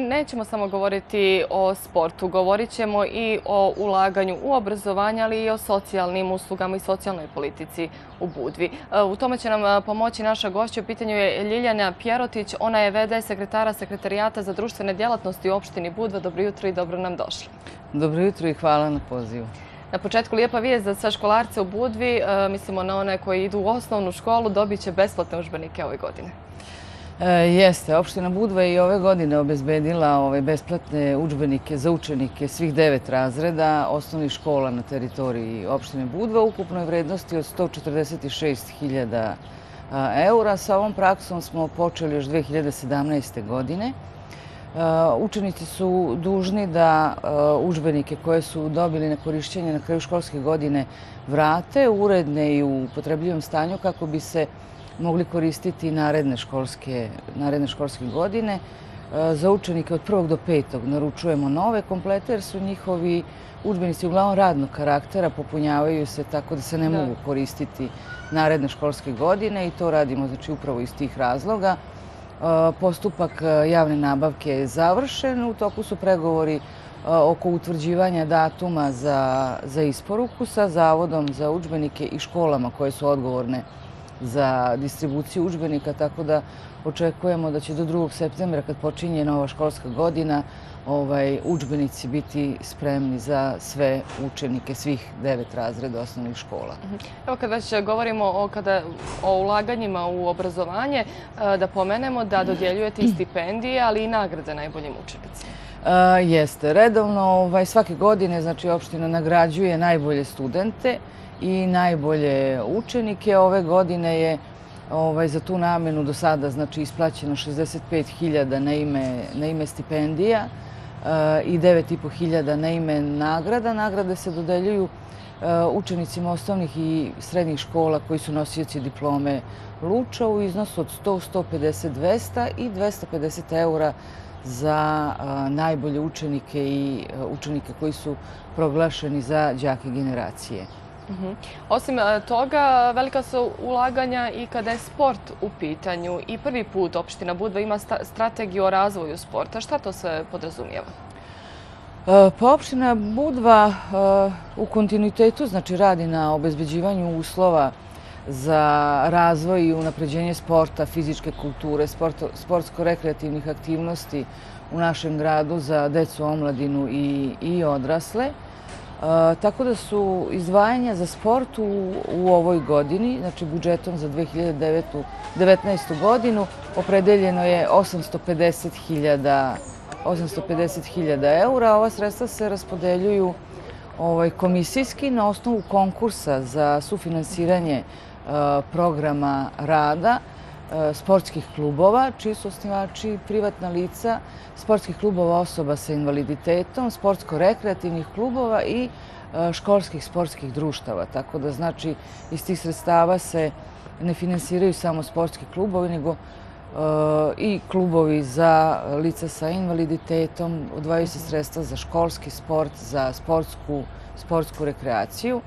nećemo samo govoriti o sportu, govorit ćemo i o ulaganju u obrazovanje, ali i o socijalnim uslugama i socijalnoj politici u Budvi. U tome će nam pomoći naša gošća. U pitanju je Ljiljana Pjerotić. Ona je VD sekretara Sekretarijata za društvene djelatnosti u opštini Budva. Dobro jutro i dobro nam došli. Dobro jutro i hvala na pozivu. Na početku lijepa vijest za sve školarce u Budvi. Mislimo na one koji idu u osnovnu školu, dobit će besplatne udžbenike ove godine. Jeste, opština Budva je i ove godine obezbedila besplatne udžbenike za učenike svih 9 razreda osnovnih škola na teritoriji opštine Budva u ukupnoj vrednosti od 146.000 eura. Sa ovom praksom smo počeli još 2017. godine. Učenici su dužni da udžbenike koje su dobili na korišćenje na kraju školske godine vrate uredne i u upotrebljivom stanju kako bi se mogli koristiti naredne školske godine. Za učenike od 1. do 5. naručujemo nove komplete jer su njihovi udžbenici uglavnom radnog karaktera, popunjavaju se tako da se ne mogu koristiti naredne školske godine i to radimo upravo iz tih razloga. Postupak javne nabavke je završen. U toku su pregovori oko utvrđivanja datuma za isporuku sa Zavodom za udžbenike i školama koje su odgovorne za distribuciju udžbenika, tako da očekujemo da će do 2. septembra, kad počinje nova školska godina, udžbenici biti spremni za sve učenike svih 9 razreda osnovnih škola. Evo kad već govorimo o ulaganjima u obrazovanje, da pomenemo da dodjeljujete i stipendije, ali i nagrade najboljim učenicima. Jeste. Redovno svake godine opština nagrađuje najbolje studente i najbolje učenike. Ove godine je za tu namjenu do sada isplaćeno 65.000 na ime stipendija i 9.500 na ime nagrada. Nagrade se dodeljuju učenicima osnovnih i srednjih škola koji su nosioci diplome Luča u iznosu od 100, 150, 200 i 250 eura za najbolje učenike i učenike koji su proglašeni za đake generacije. Osim toga, velika su ulaganja i kada je sport u pitanju. I prvi put opština Budva ima strategiju o razvoju sporta. Šta to sve podrazumijeva? Pa opština Budva u kontinuitetu radi na obezbeđivanju uslova za razvoj i unapređenje sporta, fizičke kulture, sportsko-rekreativnih aktivnosti u našem gradu za decu, omladinu i odrasle. Tako da su izdvajanja za sport u ovoj godini, budžetom za 2019. godinu, opredeljeno je 850.000 eura. Ova sredstva se raspodeljuju komisijski na osnovu konkursa za sufinansiranje programa rada sportskih klubova, čiji su osnivači privatna lica, sportskih klubova osoba sa invaliditetom, sportsko-rekreativnih klubova i školskih sportskih društava. Tako da iz tih sredstava se ne finansiraju samo sportski klubovi, nego i klubovi za lica sa invaliditetom, odvajaju se sredstva za školski sport, za sportsku rekreaciju.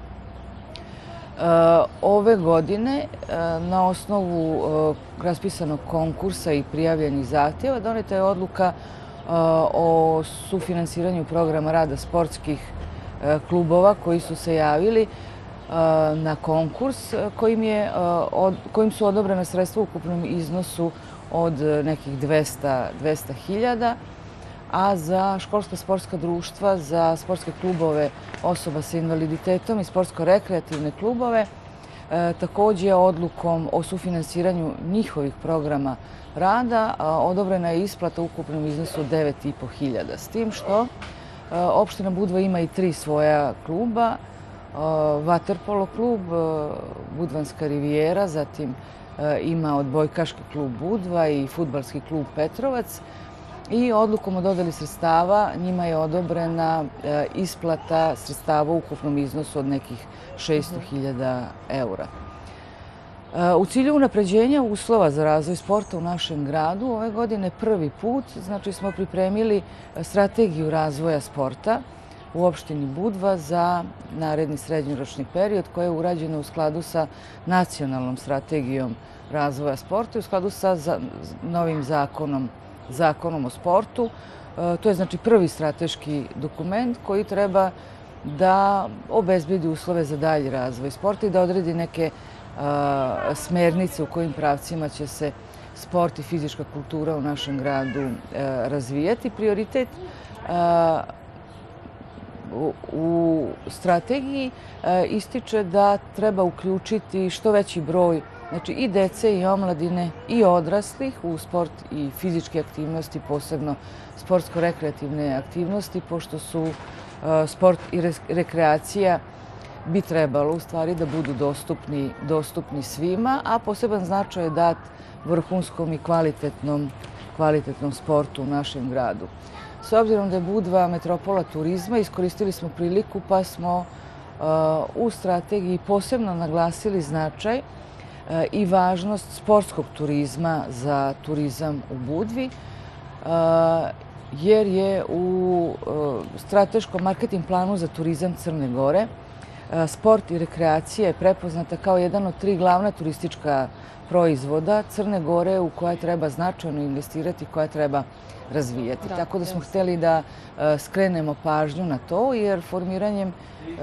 Ove godine, na osnovu raspisanog konkursa i prijavljenih zahtjeva, doneta je odluka o sufinansiranju programa rada sportskih klubova koji su se javili na konkurs kojim su odobrena sredstva u ukupnom iznosu od nekih 200.000, a za školska sportska društva, za sportske klubove osoba sa invaliditetom i sportsko-rekreativne klubove, također odlukom o sufinansiranju njihovih programa rada odobrena je isplata u ukupnom iznosu 9.500. S tim što opština Budva ima i 3 svoja kluba, vaterpolo klub, Budvanska rivijera, zatim ima odbojkaški klub Budva i fudbalski klub Petrovac. I odlukom o dodeli sredstava njima je odobrena isplata sredstava u ukupnom iznosu od nekih 600.000 eura. U cilju unapređenja uslova za razvoj sporta u našem gradu ove godine prvi put smo pripremili strategiju razvoja sporta u opštini Budva za naredni srednjoročni period koja je urađena u skladu sa nacionalnom strategijom razvoja sporta i u skladu sa novim zakonom zakonom o sportu. To je znači prvi strateški dokument koji treba da obezbedi uslove za dalji razvoj sporta i da odredi neke smernice u kojim pravcima će se sport i fizička kultura u našem gradu razvijati. Prioritet u strategiji ističe da treba uključiti što veći broj, znači i dece i omladine i odraslih u sport i fizičke aktivnosti, posebno sportsko-rekreativne aktivnosti, pošto su sport i rekreacija bi trebalo u stvari da budu dostupni svima, a poseban značaj je dat vrhunskom i kvalitetnom sportu u našem gradu. S obzirom da je Budva metropola turizma, iskoristili smo priliku pa smo u strategiji posebno naglasili značaj i važnost sportskog turizma za turizam u Budvi, jer je u strateškom marketing planu za turizam Crne Gore sport i rekreacija je prepoznata kao jedan od 3 glavna turistička proizvoda Crne Gore u koja treba značajno investirati, koja treba razvijati. Tako da smo htjeli da skrenemo pažnju na to, jer formiranjem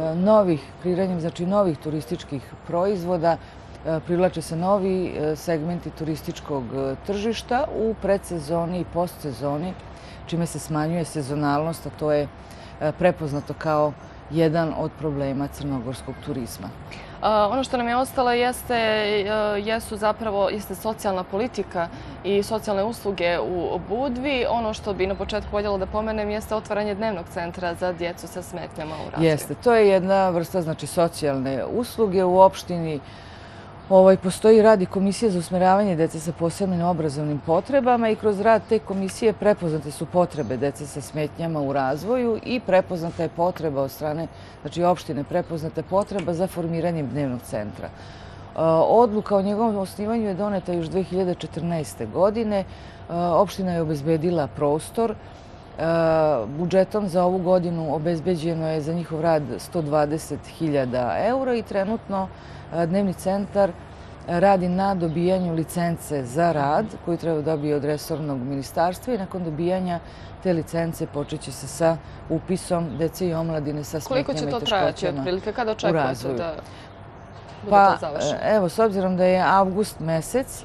novih turističkih proizvoda privlače se novi segmenti turističkog tržišta u predsezoni i postsezoni, čime se smanjuje sezonalnost, a to je prepoznato kao jedan od problema crnogorskog turizma. Ono što nam je ostalo jeste socijalna politika i socijalne usluge u Budvi. Ono što bi na početku voljela da pomenem jeste otvaranje dnevnog centra za djecu sa smetnjama u razvoju. Jeste, to je jedna vrsta socijalne usluge u opštini. Postoji rad i komisija za usmeravanje dece sa posebnim obrazovnim potrebama i kroz rad te komisije prepoznate su potrebe dece sa smetnjama u razvoju i prepoznata je potreba od strane, znači opštine prepoznata je potreba za formiranjem dnevnog centra. Odluka o njegovom osnivanju je doneta još 2014. godine. Opština je obezbedila prostor. Budžetom za ovu godinu obezbeđeno je za njihov rad 120.000 eura i trenutno dnevni centar radi na dobijanju licence za rad koju treba dobiti od resornog ministarstva i nakon dobijanja te licence počeće se sa upisom dece i omladine sa smetnjama i teškoćama u razvoju. Koliko će to trajati otprilike? Kada očekujete da bude to završeno? Evo, s obzirom da je avgust mesec,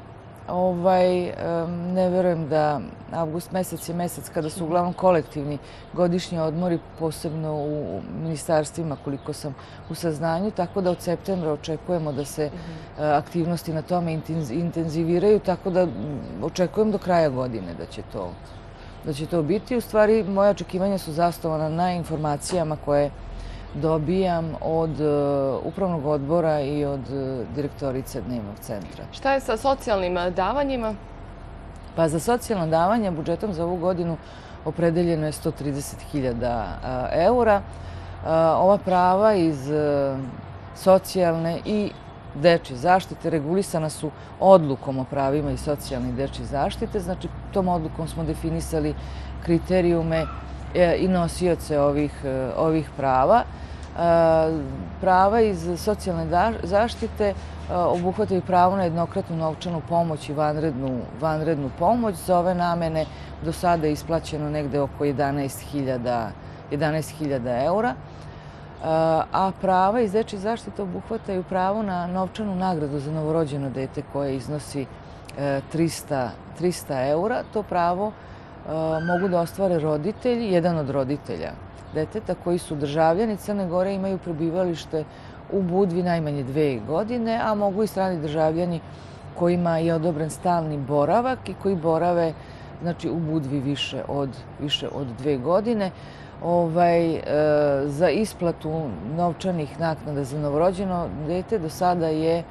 ne verujem da avgust mesec je mesec kada su uglavnom kolektivni godišnji odmori, posebno u ministarstvima koliko sam u saznanju, tako da od septembra očekujemo da se aktivnosti na tome intenziviraju, tako da očekujem do kraja godine da će to biti. U stvari, moje očekivanja su zasnovana na informacijama koje dobijam od upravnog odbora i od direktorice dnevnog centra. Šta je sa socijalnim davanjima? Pa za socijalna davanja budžetom za ovu godinu opredeljeno je 130.000 eura. Ova prava iz socijalne i dečje zaštite regulisana su odlukom o pravima i socijalne i dečje zaštite. Znači, tom odlukom smo definisali kriterijume i nosioce ovih prava. Prava iz socijalne zaštite obuhvataju pravo na jednokratnu novčanu pomoć i vanrednu pomoć. Za ove namene do sada je isplaćeno negde oko 11.000 eura. A prava iz dečje zaštite obuhvataju pravo na novčanu nagradu za novorođeno dete koje iznosi 300 eura. To pravo mogu da ostvare roditelji, jedan od roditelja deteta koji su državljani Crne Gore, imaju prebivalište u Budvi najmanje 2 godine, a mogu i strani državljani kojima je odobren stalni boravak i koji borave u Budvi više od 2 godine. Za isplatu novčanih naknada za novorođeno dete do sada je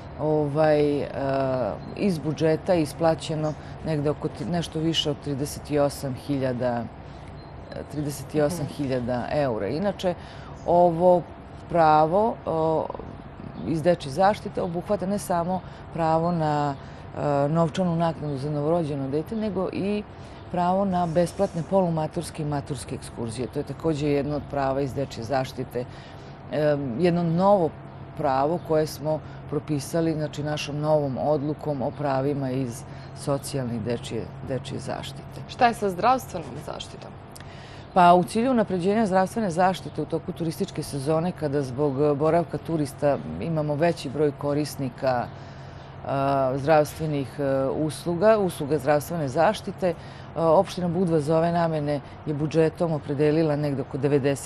iz budžeta isplaćeno negde oko nešto više od 38.000 eura. Inače, ovo pravo iz dečje zaštite obuhvata ne samo pravo na novčanu naknadu za novorođeno dete, nego i pravo na besplatne polumaturske i maturske ekskurzije. To je također jedno od prava iz dečje zaštite. Jedno novo pravo koje smo propisali našom novom odlukom o pravima iz socijalne i dečije zaštite. Šta je sa zdravstvenom zaštitom? Pa u cilju unapređenja zdravstvene zaštite u toku turističke sezone, kada zbog boravka turista imamo veći broj korisnika zdravstvenih usluga zdravstvene zaštite, opština Budva za ove namene je budžetom opredelila negde oko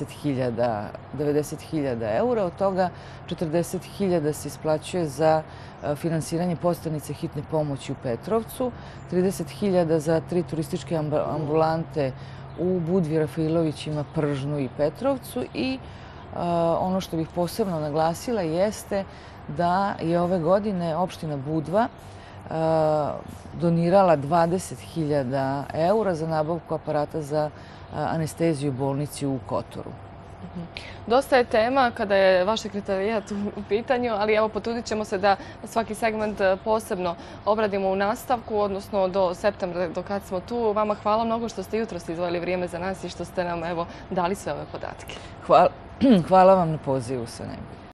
90.000 eura. Od toga 40.000 se isplaćuje za finansiranje postanice hitne pomoći u Petrovcu, 30.000 za 3 turističke ambulante u Budvi, Rafilovićima, Pržnu i Petrovcu. I ono što bih posebno naglasila jeste da je ove godine opština Budva donirala 20.000 eura za nabavku aparata za anesteziju u bolnici u Kotoru. Dosta je tema kada je vaš sekretarijat u pitanju, ali evo potrudit ćemo se da svaki segment posebno obradimo u nastavku, odnosno do septembra, do kad smo tu. Vama hvala mnogo što ste jutros izdvojili vrijeme za nas i što ste nam dali sve ove podatke. Hvala vam na pozivu, sve najbolje.